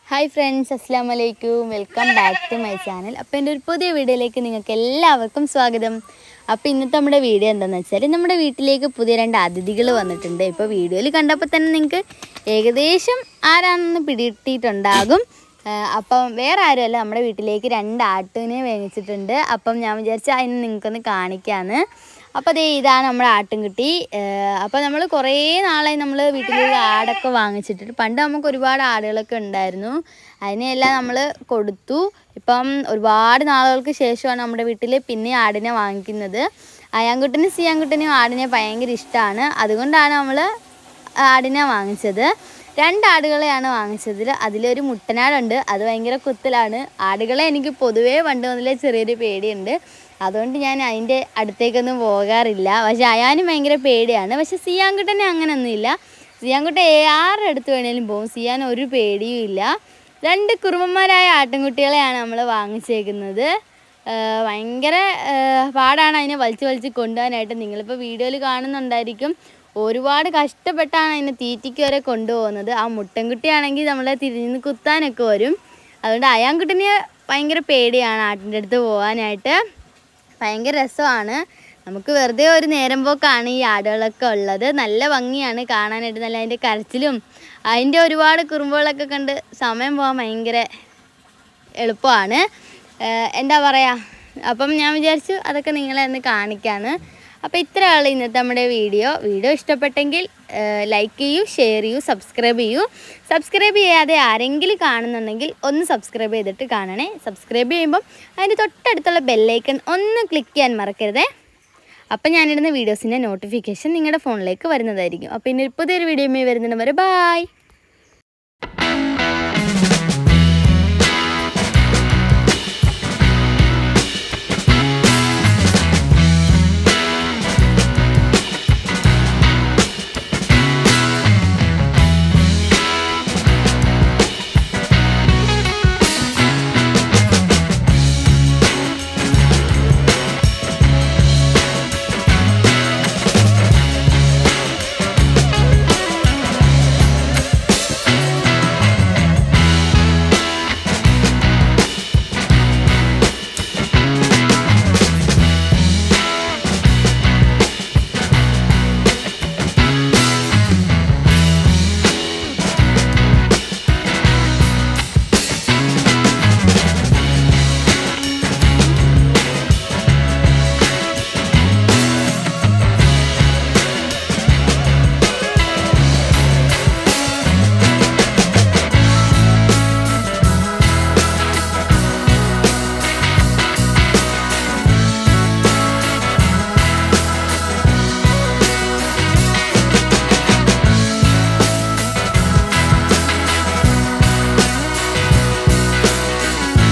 Hi friends, അസ്സലാമു അലൈക്കും. Welcome back to my channel. അപ്പോൾ എൻ്റെ ഒരു പുതിയ വീഡിയോയിലേക്ക് നിങ്ങൾക്ക് എല്ലാവർക്കും സ്വാഗതം. അപ്പോൾ ഇന്നത്തെ നമ്മുടെ വീഡിയോ എന്താണെന്ന് വെച്ചാൽ, നമ്മുടെ വീട്ടിലേക്ക് പുതിയ 2 അതിഥികൾ വന്നിട്ടുണ്ട്. ഇപ്പോൾ വീഡിയോയിൽ കണ്ടപ്പോൾ തന്നെ നിങ്ങൾക്ക് ഏകദേശം ആരാണെന്ന് പിടികിട്ടിയിട്ടുണ്ടാകും. അപ്പം വേറെ ആരുമല്ല, നമ്മുടെ വീട്ടിലേക്ക് 2 ആട്ടിനെ വാങ്ങിച്ചിട്ടുണ്ട്. അപ്പം ഞാൻ വിചാരിച്ചു അതിന് നിങ്ങൾക്കൊന്ന് കാണിക്കാമെന്ന്. അപ്പോൾ ഇതാണ് നമ്മുടെ ആട്ടിൻകുട്ടി. അപ്പോൾ നമ്മൾ കുറേ നാളായി നമ്മൾ വീട്ടിലേക്ക് ആടൊക്കെ വാങ്ങിച്ചിട്ട്. പണ്ട് നമുക്ക് ഒരുപാട് ആടുകളൊക്കെ ഉണ്ടായിരുന്നു. അതിനെല്ലാം നമ്മൾ കൊടുത്തു. ഇപ്പം ഒരുപാട് നാളുകൾക്ക് ശേഷമാണ് നമ്മുടെ വീട്ടിൽ പിന്നെ ആടിനെ വാങ്ങിക്കുന്നത്. അയാൻകുട്ടനും സിയാൻകുട്ടനും ആടിനെ ഭയങ്കര ഇഷ്ടമാണ്. അതുകൊണ്ടാണ് നമ്മൾ ആടിനെ വാങ്ങിച്ചത്. 2 ആടുകളെയാണ് വാങ്ങിച്ചതിൽ. അതിലൊരു മുട്ടനാടുണ്ട്, അത് ഭയങ്കര കുത്തലാണ്. ആടുകളെ എനിക്ക് പൊതുവേ പണ്ട് മുതലേ ചെറിയൊരു പേടിയുണ്ട്. അതുകൊണ്ട് ഞാൻ അതിൻ്റെ അടുത്തേക്കൊന്നും പോകാറില്ല. പക്ഷെ അയാനും ഭയങ്കര പേടിയാണ്. പക്ഷെ സിയാൻകുട്ടനെ അങ്ങനെയൊന്നുമില്ല. സിയാൻകുട്ടൻ ആരുടെ അടുത്ത് വേണേലും പോകും. സിയാൻ ഒരു പേടിയും ഇല്ല. 2 കുറുമ്പന്മാരായ ആട്ടിൻകുട്ടികളെയാണ് നമ്മൾ വാങ്ങിച്ചേക്കുന്നത്. ഭയങ്കര പാടാണ് അതിനെ വലിച്ച് കൊണ്ടുപോകാനായിട്ട്. നിങ്ങളിപ്പോൾ വീഡിയോയിൽ കാണുന്നുണ്ടായിരിക്കും. ഒരുപാട് കഷ്ടപ്പെട്ടാണ് അതിനെ തീറ്റിക്ക് വരെ കൊണ്ടുപോകുന്നത്. ആ മുട്ടൻകുട്ടിയാണെങ്കിൽ നമ്മളെ തിരിഞ്ഞ് കുത്താനൊക്കെ വരും. അതുകൊണ്ട് അയാൻകുട്ടിന് ഭയങ്കര പേടിയാണ് ആട്ടിൻ്റെ അടുത്ത് പോകാനായിട്ട്. ഭയങ്കര രസമാണ്. നമുക്ക് വെറുതെ ഒരു നേരം പോക്കാണ് ഈ ആടുകളൊക്കെ ഉള്ളത്. നല്ല ഭംഗിയാണ് കാണാനായിട്ട്. നല്ല അതിൻ്റെ കരച്ചിലും അതിൻ്റെ ഒരുപാട് കുറുമ്പുകളൊക്കെ കണ്ട് സമയം പോകാൻ ഭയങ്കര എളുപ്പമാണ്. എന്താ പറയുക, അപ്പം ഞാൻ വിചാരിച്ചു അതൊക്കെ നിങ്ങളെ ഒന്ന് കാണിക്കാമെന്ന്. അപ്പോൾ ഇത്രയുള്ള ഇന്നത്തെ നമ്മുടെ വീഡിയോ ഇഷ്ടപ്പെട്ടെങ്കിൽ ലൈക്ക് ചെയ്യൂ, ഷെയർ ചെയ്യൂ, സബ്സ്ക്രൈബ് ചെയ്യൂ. സബ്സ്ക്രൈബ് ചെയ്യാതെ ആരെങ്കിലും കാണുന്നുണ്ടെങ്കിൽ ഒന്ന് സബ്സ്ക്രൈബ് ചെയ്തിട്ട് കാണണേ. സബ്സ്ക്രൈബ് ചെയ്യുമ്പം അതിൻ്റെ തൊട്ടടുത്തുള്ള ബെല്ലൈക്കൺ ഒന്ന് ക്ലിക്ക് ചെയ്യാൻ മറക്കരുതേ. അപ്പം ഞാനിടുന്ന വീഡിയോസിൻ്റെ നോട്ടിഫിക്കേഷൻ നിങ്ങളുടെ ഫോണിലേക്ക് വരുന്നതായിരിക്കും. അപ്പോൾ ഇനി പുതിയൊരു വീഡിയോയുമായി വരുന്നതിന് വരെ ബായ്.